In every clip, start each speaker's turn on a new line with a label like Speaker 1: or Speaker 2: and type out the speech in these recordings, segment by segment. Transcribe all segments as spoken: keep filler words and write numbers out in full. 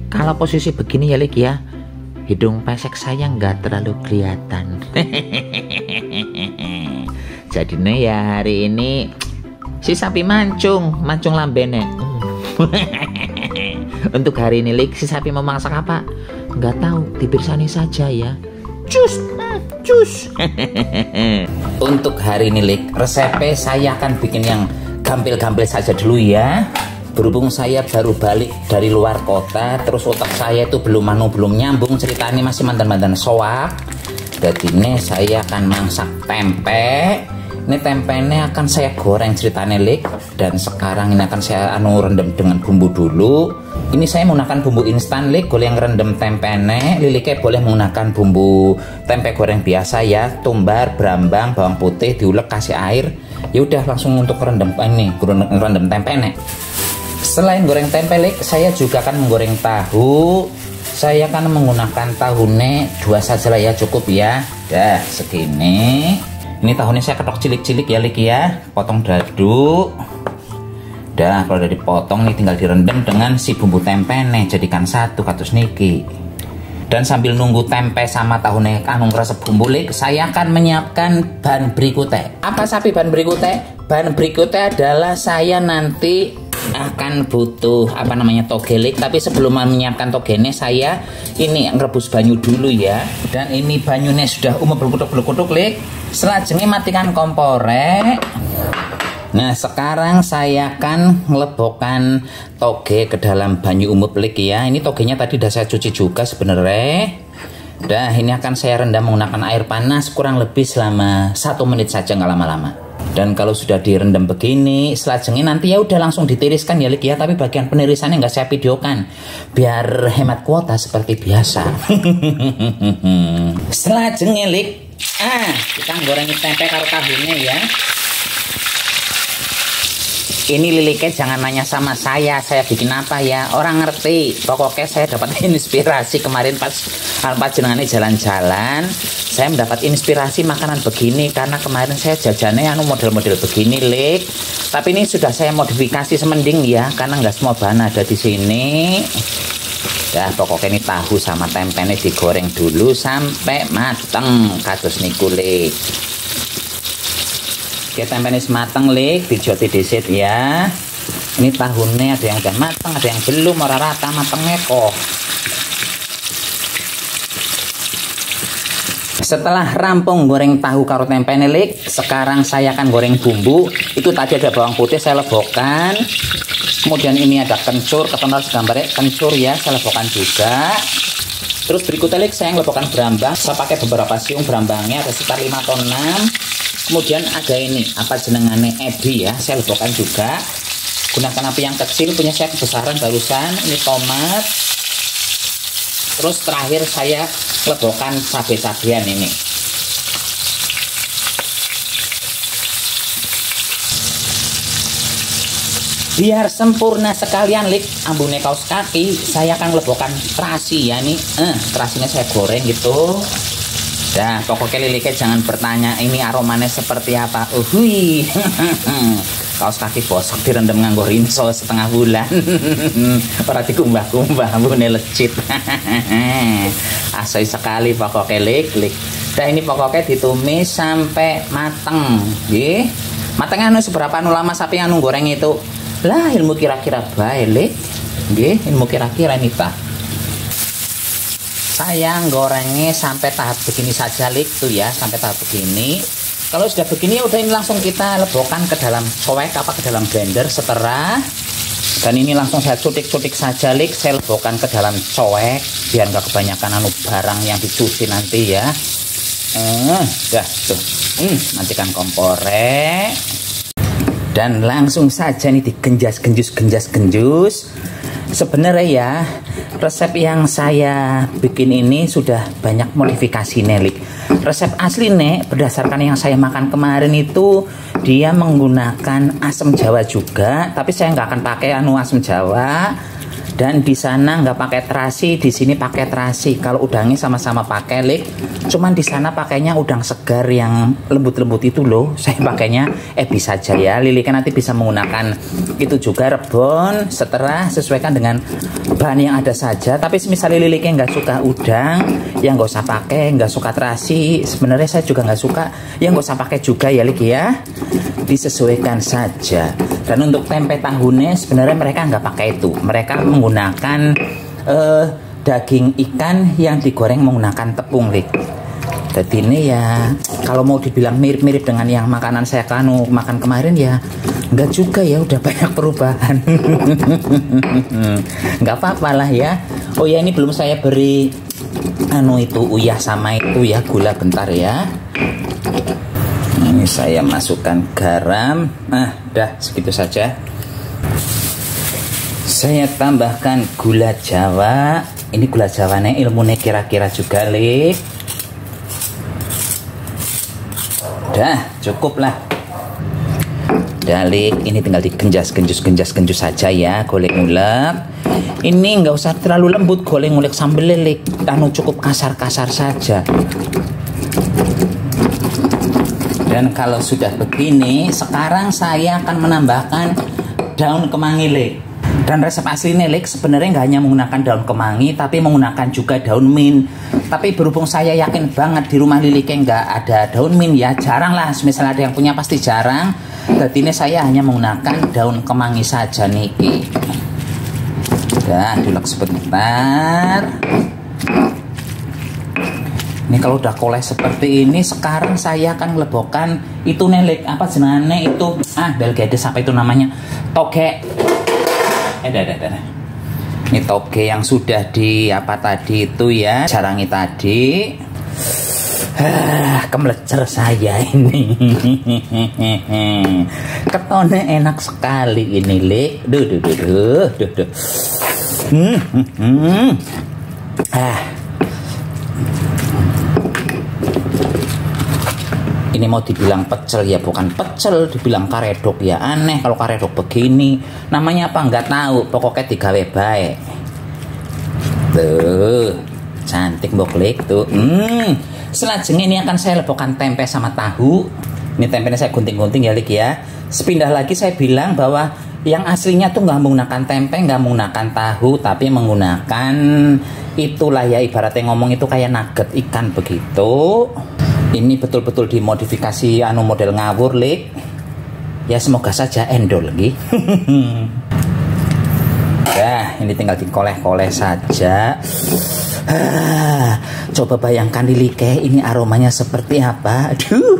Speaker 1: Kalau posisi begini ya Lik ya, hidung pesek saya nggak terlalu kelihatan. Jadi nih ya hari ini si sapi mancung, mancung lambene. Untuk hari ini Lik, si sapi mau masak apa? Nggak tahu, dipirsani saja ya. Cus, cus. Untuk hari ini Lik, resepnya saya akan bikin yang gampil-gampil saja dulu ya. Berhubung saya baru balik dari luar kota, terus otak saya itu belum manu belum nyambung, ceritanya masih mantan-mantan soak. Jadi ini saya akan masak tempe. Ini tempenya akan saya goreng ceritanya Lik. Dan sekarang ini akan saya anu rendam dengan bumbu dulu. Ini saya menggunakan bumbu instan Lik, boleh yang rendam tempenya. Liliknya boleh menggunakan bumbu tempe goreng biasa ya, tumbar, brambang, bawang putih, diulek kasih air. Ya udah langsung untuk rendam ini, rendam tempenya. Selain goreng tempe Lik, saya juga akan menggoreng tahu. Saya akan menggunakan tahunnya dua saja lah ya, cukup ya. Dah segini. Ini tahunnya saya ketok cilik-cilik ya Lik ya, potong dadu. Dah kalau udah dipotong nih tinggal direndam dengan si bumbu tempe nih, jadikan satu katus niki. Dan sambil nunggu tempe sama tahunnya anu resep bumbu Lik, saya akan menyiapkan bahan berikutnya. Apa sapi bahan berikutnya? Bahan berikutnya adalah saya nanti akan butuh apa namanya toge Lik, tapi sebelum menyiapkan togenya saya ini ngerebus banyu dulu ya. Dan ini banyunya sudah umum berkutuk-berkutuk Lik. Selajengnya matikan kompore. Nah sekarang saya akan ngelebokkan toge ke dalam banyu umum Lik ya. Ini togenya tadi udah saya cuci juga sebenarnya. Dah ini akan saya rendam menggunakan air panas kurang lebih selama satu menit saja, nggak lama-lama. Dan kalau sudah direndam begini, selajengnya nanti ya udah langsung ditiriskan ya Lik ya. Tapi bagian penirisannya nggak saya videokan, biar hemat kuota seperti biasa. Selajengnya Lik, ah kita gorengin tempe karo tahunya ya. Ini liliknya jangan nanya sama saya, saya bikin apa ya, orang ngerti. Pokoknya saya dapat inspirasi kemarin pas pas jenengannya jalan-jalan, saya mendapat inspirasi makanan begini karena kemarin saya jajannya anu model-model begini Lik. Tapi ini sudah saya modifikasi semending ya, karena nggak semua bahan ada di sini. Ya pokoknya ini tahu sama tempenya digoreng dulu sampai mateng kados niku Lik. Oke, tempenya mateng Lik, dijoti disit ya. Ini tahunnya ada yang udah mateng, ada yang belum, ora rata matengnya kok. Setelah rampung goreng tahu karo tempenya Lik, sekarang saya akan goreng bumbu. Itu tadi ada bawang putih saya lebokkan. Kemudian ini ada kencur, ketonal segambarnya kencur ya, saya lebokkan juga. Terus berikutnya Lik, saya lebokkan brambang. Saya pakai beberapa siung brambangnya, ada sekitar lima atau enam. Kemudian ada ini apa jenengannya ebi ya, saya lebokkan juga. Gunakan api yang kecil, punya saya kebesaran barusan. Ini tomat. Terus terakhir saya lebokkan cabai-cabean ini. Biar sempurna sekalian Lik, ambune kaos kaki, saya akan lebokkan terasi ya nih. Eh, terasinya saya goreng gitu. Dah, pokoknya liliknya jangan bertanya ini aromanya seperti apa. Uhui. Kaos kaki bosok direndam nganggo rinso setengah bulan. Ora dikumbah-kumbah, ambune lecit. Asai sekali pokoknya Lik, Lik. Dah ini pokoknya ditumis sampai mateng, nggih. Matengnya anu seberapa anu lama sapi anu goreng itu? Lah ilmu kira-kira bae Lik. Nggih, ilmu kira-kira ini Pak. Saya gorengnya sampai tahap begini saja Lik tuh ya, sampai tahap begini. Kalau sudah begini ya udah ini langsung kita lebokkan ke dalam coek apa ke dalam blender setelah. Dan ini langsung saya cutik-cutik saja Lik, saya lebokkan ke dalam coek biar nggak kebanyakan anu barang yang dicuci nanti ya. Eh, dah tuh. Hmm, matikan kompore. Dan langsung saja nih digenjas genjus genjas genjus. Sebenarnya ya resep yang saya bikin ini sudah banyak modifikasi Lik. Resep asli nek berdasarkan yang saya makan kemarin itu dia menggunakan asam jawa juga, tapi saya nggak akan pakai anu asam jawa. Dan di sana nggak pakai terasi, di sini pakai terasi. Kalau udangnya sama-sama pakai, Lik. Cuman di sana pakainya udang segar yang lembut-lembut itu loh. Saya pakainya eh bisa aja ya. Lili kan nanti bisa menggunakan itu juga rebon. Setelah sesuaikan dengan bahan yang ada saja. Tapi misalnya Lili kan nggak suka udang, yang nggak usah pakai, nggak suka terasi. Sebenarnya saya juga nggak suka, yang nggak usah pakai juga ya, Lik ya. Disesuaikan saja. Dan untuk tempe tahunya sebenarnya mereka nggak pakai itu. Mereka menggunakan uh, daging ikan yang digoreng menggunakan tepung, Lik. Jadi ini ya kalau mau dibilang mirip-mirip dengan yang makanan saya kanu makan kemarin ya nggak juga ya, udah banyak perubahan. Nggak apa-apa lah ya. Oh ya, ini belum saya beri anu itu uyah sama itu ya, gula bentar ya. Ini saya masukkan garam. Nah, dah segitu saja. Saya tambahkan gula Jawa. Ini gula Jawanya ilmunya kira-kira juga, Lik. Dah, cukup lah. Dalik, ini tinggal digenjas, genjus, genjas, genjus saja ya, golek ngulek. Ini nggak usah terlalu lembut, golek ngulek sambil lilik. Anu cukup kasar-kasar saja. Dan kalau sudah begini, sekarang saya akan menambahkan daun kemangi, Lik. Dan resep asli Lik sebenarnya nggak hanya menggunakan daun kemangi, tapi menggunakan juga daun mint. Tapi berhubung saya yakin banget di rumah Lili nggak ada daun mint ya, jarang lah. Misalnya ada yang punya pasti jarang. Jadi ini saya hanya menggunakan daun kemangi saja niki. Udah, dulek sebentar. Ini kalau udah koleh seperti ini, sekarang saya akan melebokkan itu Lik, apa jenenge itu, ah belgedes apa itu namanya, toge. Eh, dah, dah, dah. Ini toge yang sudah di apa tadi itu ya, jarangi tadi. Ah, kemelecer saya ini. Ketone enak sekali ini, Lik. Duh, duh, duh, duh, duh, duh. Hmm, hmm, hmm. Ah. Ini mau dibilang pecel ya bukan pecel, dibilang karedok ya aneh kalau karedok begini. Namanya apa nggak tahu, pokoknya digawe bae. Tuh, cantik boklik tuh. Hmm, selanjutnya ini akan saya lebokkan tempe sama tahu. Ini tempenya saya gunting-gunting ya, Lik ya. Sepindah lagi saya bilang bahwa yang aslinya tuh nggak menggunakan tempe, nggak menggunakan tahu, tapi menggunakan itulah ya, ibaratnya ngomong itu kayak nugget ikan begitu. Ini betul-betul dimodifikasi anu model ngawur, Lik. Ya semoga saja endol lagi. Nah, ini tinggal dikoleh-koleh saja. Ah, coba bayangkan di Like, ini aromanya seperti apa? Aduh,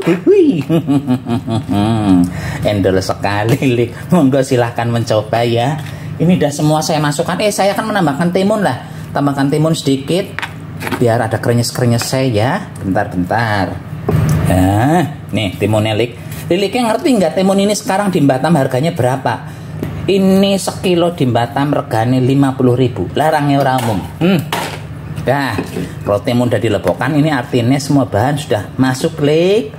Speaker 1: endol sekali, Lik. Monggo silahkan mencoba ya. Ini udah semua saya masukkan. Eh, saya akan menambahkan timun lah. Tambahkan timun sedikit, biar ada krenyes-krenyes saya ya. Bentar-bentar. Nah, nih timunnya, Lik. Liliknya ngerti nggak timun ini sekarang di Batam harganya berapa? Ini sekilo di Batam regane lima puluh ribu. Larangnya orang umum. Hmm. Nah, kalau timun udah dilebokkan, ini artinya semua bahan sudah masuk, Lik.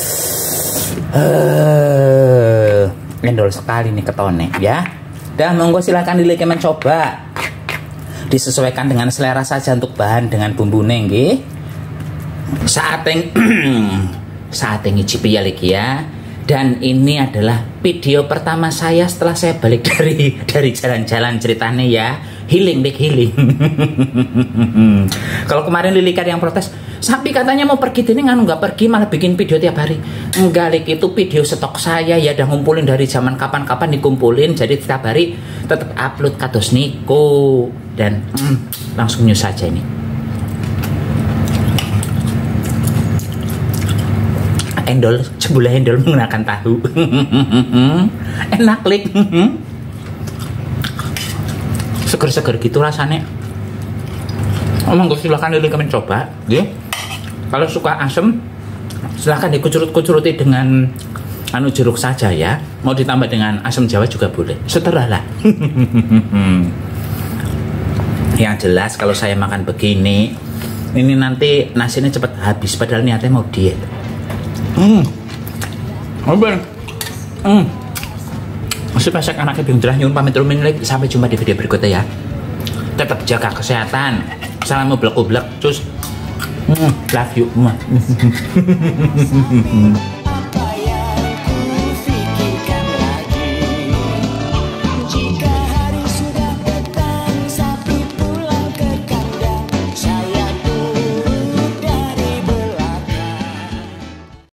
Speaker 1: Uh, endol sekali nih ketone ya. Dah, monggo silakan Lilik mencoba. Disesuaikan dengan selera saja untuk bahan dengan bumbu nggih. Saatnya saatnya ngicipi ya, Lik ya. Dan ini adalah video pertama saya setelah saya balik dari dari jalan-jalan ceritanya ya. Healing, Lik, healing. Kalau kemarin Lili kan yang protes, Sapi katanya mau pergi ini kan nggak pergi, malah bikin video tiap hari. Enggak, Lik, itu video stok saya ya, udah ngumpulin dari zaman kapan-kapan dikumpulin, jadi tiap hari tetap upload kados niku. Dan mm, langsung news saja ini. Endol, sebelah endol menggunakan tahu. Enak, Lik. Seger-seger gitu rasanya. Omong gue silahkan Lili mencoba, ya. Kalau suka asem, silahkan dikucurut-kucuruti dengan anu jeruk saja ya. Mau ditambah dengan asam Jawa juga boleh. Seterah lah. Yang jelas kalau saya makan begini, ini nanti nasinya cepat habis. Padahal niatnya mau diet. Hmm, oke. Hmm. Masih pasang anaknya bingung jelas, nyuwun pamit rumin lagi. Sampai jumpa di video berikutnya ya. tetap jaga kesehatan. Salam ublek-ublek, cus. Hmm, love you.